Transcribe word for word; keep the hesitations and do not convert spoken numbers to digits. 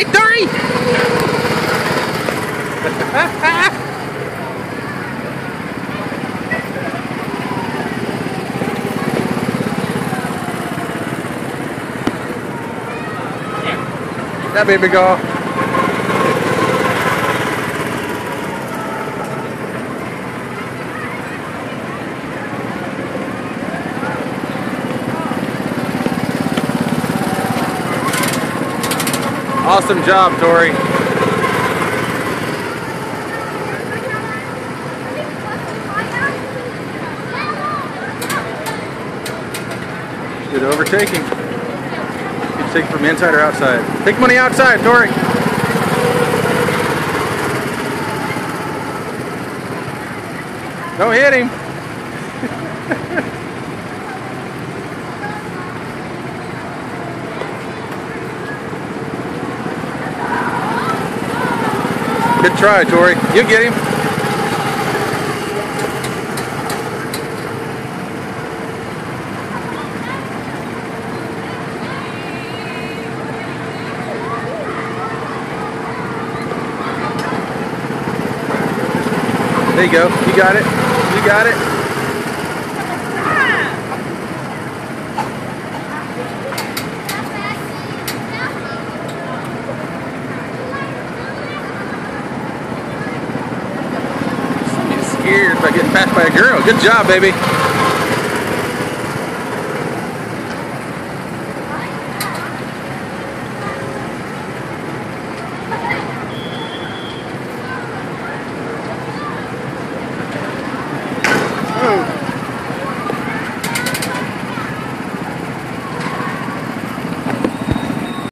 Hey, Dory! That baby go. Awesome job, Tori. Good overtaking. You take it from inside or outside. Take money outside, Tori. Don't hit him. Good try, Tori. You get him. There you go. You got it. You got it. Scared by getting passed by a girl. Good job, baby.